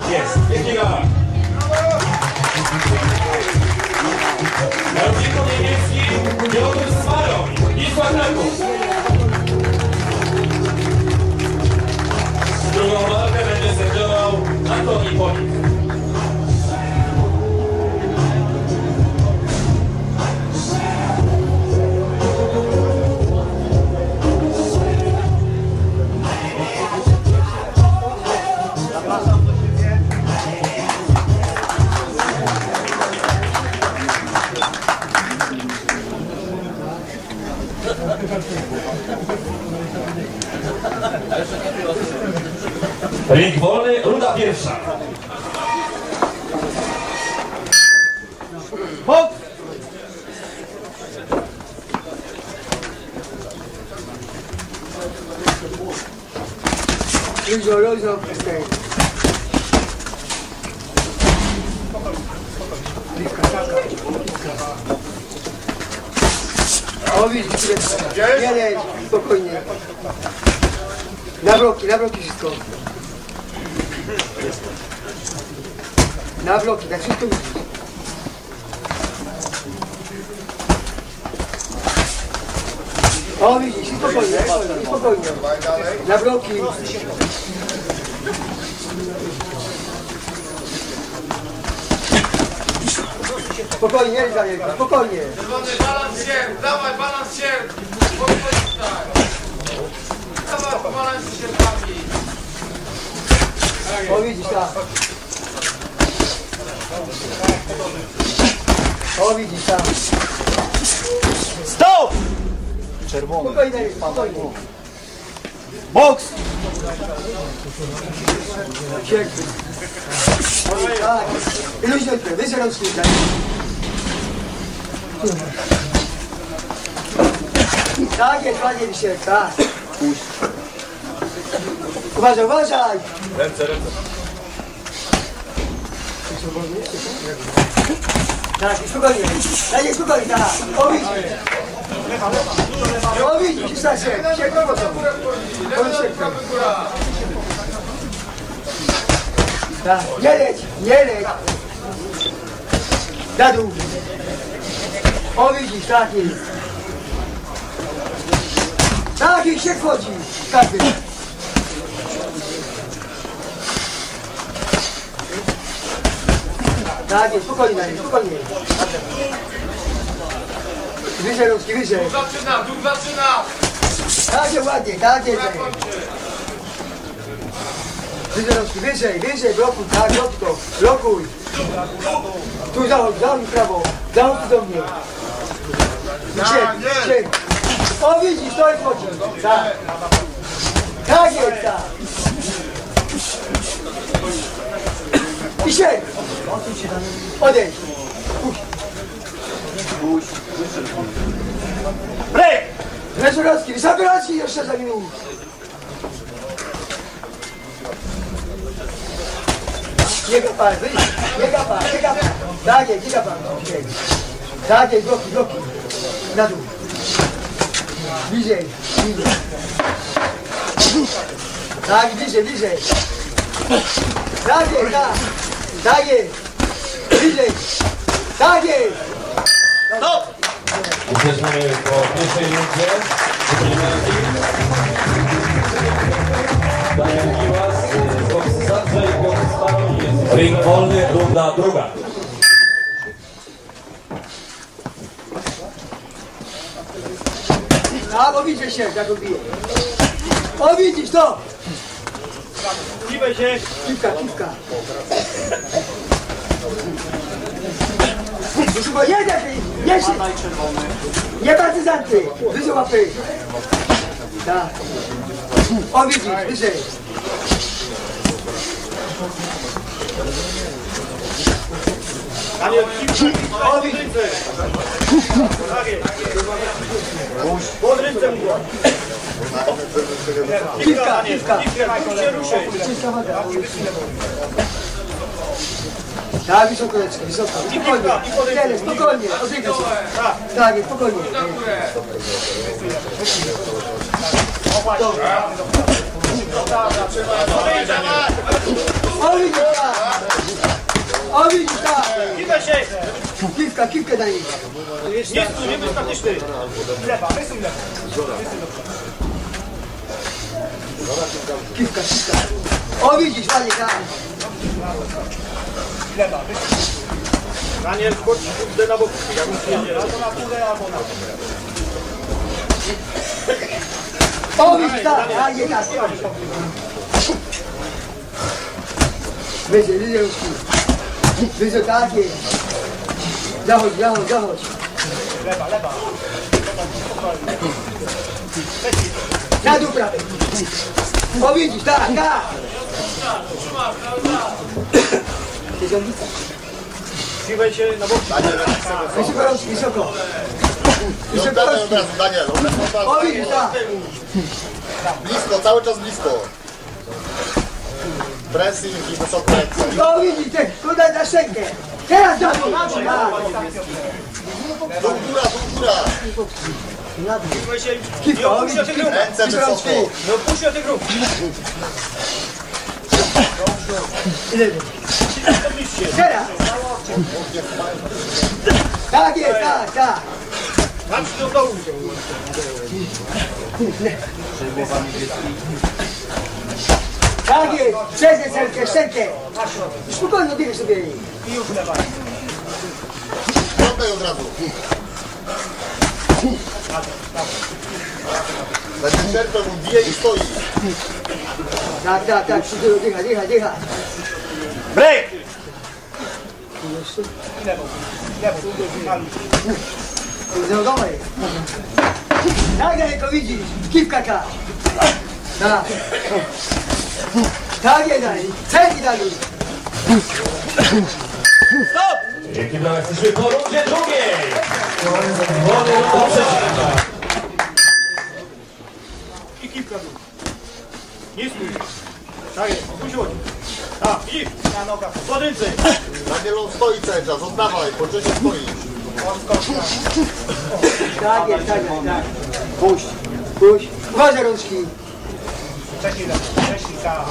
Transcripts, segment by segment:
Jest, pięknie gala. Na rodziku niebieskim Piotr Smaroń, Wisła Kraków. Drugą walkę będzie sędziował Antoni Polik. Ring wolny, runda pierwsza. Hop! Luźno, przestań. O, widzisz, nie leć, spokojnie. Na bloki wszystko. Na bloki, tak wszystko widzisz. O, widzisz, i spokojnie. Na bloki. Spokojnie, spokojnie. Balans się, dawaj, balans się. Dawaj, balans się sierpami. O, widzisz, tak. O, widzisz, tak. Stop! Czerwony. Spokojnie. Boks! Piękny. Tak. I luźno, wyżej rączki. Tak jest, ładnie Wisiek, tak. Uważaj! Ręce. Tak, spokojnie, tak. O, widzisz, Stasiek, sięgnął po co? Tak, nie leć. Na dół. O, widzisz, taki. Taki się wchodzi, każdy. Tak jest, spokojnie. Wyżej, Ruski, wyżej. Dół zaczyna. Tak jest ładnie, tak jest. Wyżej, Ruski, wyżej, blokuj, tak, blokuj. Tu zachodź prawo, zachodź do mnie. Siedź. O, widzisz, to jest chodzi. Tak jest, tak. I siedź. Odejdź. Puść. Break! Wysokowski, jeszcze za minut. Nie gapaj. Tak jest, nie gapaj. Tak jest, bloki. Na dół. Bliżej. Tak, bliżej. Tak jest. Bliżej. Tak jest. Stop! Jesteśmy po pierwszej rundzie. Daniel Miłas, boks Sandrzej, boks Smaroń. Ring wolny, runda druga. A, bo widzisz się, jak on bije. O, widzisz to! Kiwaj się! Kiwka. Słuchaj, jedzie! Nie partyzanty! Wyżej łapy! Tak. O, widzisz, wyżej. O, widzisz. Pod ręce mu. Kiwka. Nie ruszaj. Tak, wysoko. Spokojnie, oddychaj się. Tak, spokojnie. Dobra. O widzisz tak! O widzisz tak! Kiwaj się! Kiwkę daj. Nie stój, nie bądź taktyczny! Lewa, wysuń lewa. Kiwka. O widzisz, ładnie tak. Lewa, wysuń. Daniel, skocz na boku. Ja bym przyjedzie. Albo na górę, albo na górę. O widzisz tak, ładnie tak. Wyżej ruski. Wyżej tak jest. Zachodź. Lewa. Na dół prawy. O widzisz, tak. Kiwaj się na boku. Wysoko. Oddawaj od razu, Daniel. O widzisz, tak. Blisko, cały czas blisko. Pressing i wysokie ręce. O widzisz, kurde na szczękę. Teraz do dół. Do góra. Kiwaj się. Kiwka, Nie o opuść widzisz, tych ruch. Ręce wysoko. Nie opuść tych ruch. Teraz. Tak jest, tak. Tam się do dołu. Tak jest. Przejdź szczękę. Spokojnie, biegaj sobie. I już lewa. Oddaj od razu. Będzie czerpał, bije i stoi. Tak. Dycha. Break! Lewo. Zrogowej. Tak daleko widzisz. Kiwka tak. Tak jest dalej. Cegi dalej. Stop! Wielki brawa, jesteśmy po rundzie drugiej. Runda przeciwna. I kiwka tu. Nie stój. Tak jest. Usiądź. Tak, i na nogach. Słodyncy. Daniel, on stoi cały czas, oddawaj, po czasie stoi. Tak jest. Puść. Uważaj rączki. Wcześniej, tak.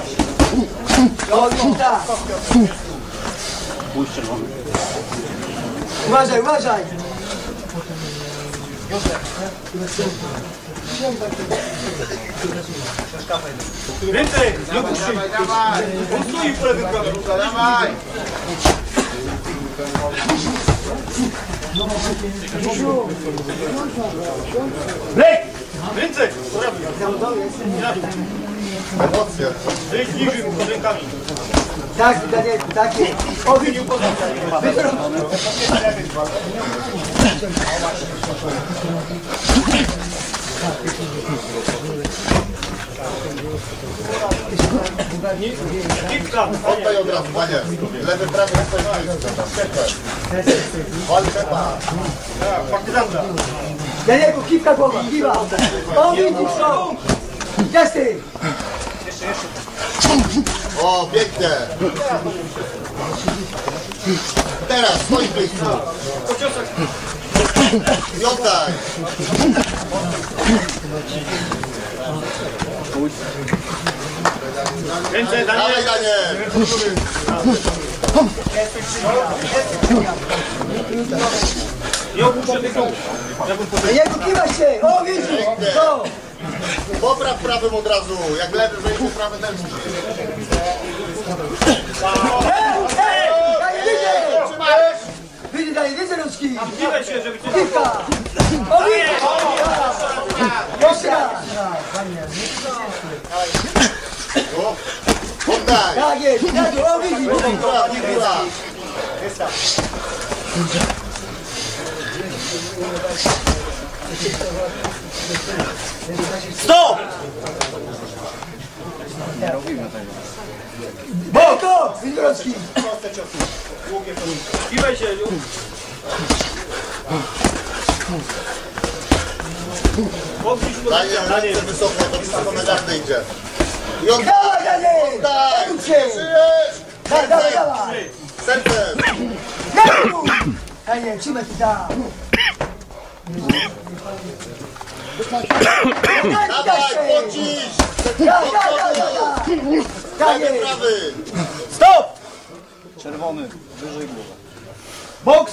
O widzisz, tak. Uważaj. Więcej! Nie opuszczaj! On stoi po lewym prawie. Dawaj! Break! Więcej! Emocje. Wyjdź niżej rękami. Tak, Daniel, tak jest. O widzisz, Kiwka! Oddaj od razu, Daniel. Lewy, prawy, stoi. Wal szepa. Partyzanta! Danielku, kiwka głowa. O widzisz, co? Gdzieś ty? O, pięknie. Teraz, stoi w miejscu. I oddaj. Więcej, Dawaj, Daniel! Daniel. Nie opuszczaj tych ruch. Danielku, kiwaj się. O widzisz, co? Popraw prawym od razu. Jak lewy wejdzie, prawy też musi. Daniel, widzę rączki. Kiwaj się, żeby cię... Kiwka. O widzisz. Jeszcze raz. O, oddaj. Tak jest, o widzisz. Góra. Stop! Boko! Windrowski! Kiwaj się! Daniel, ręce wysoko, to wysoko na gardę idzie. I oddaj! Dawaj, Daniel! Oddaj! Zrób się! Żyjesz! Dawaj! Sercem! Daniel, trzymaj się tam! Dawaj, pocisz! Lewy, prawy! Stop! Czerwony, wyżej głowę. Boks!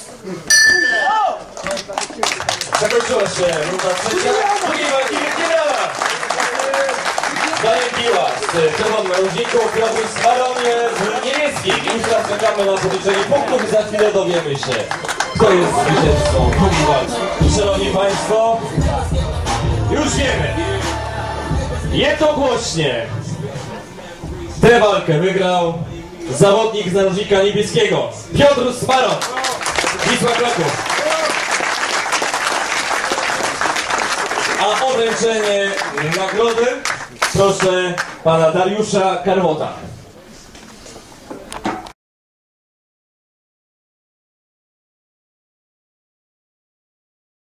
Zakończyła się runda trzecia. Drugiej walki wielkie brawa! Daniel Piła z czerwonym narożniku, Piotr Smaronie z niebieskich. Już teraz czekamy na podliczenie punktów i za chwilę dowiemy się, kto jest zwycięzcą drugiej walki. Szanowni Państwo, już wiemy. Jednogłośnie tę walkę wygrał zawodnik z narożnika niebieskiego, Piotr Smaron, Wisła Kraków. A o wręczenie nagrody proszę pana Dariusza Karwota.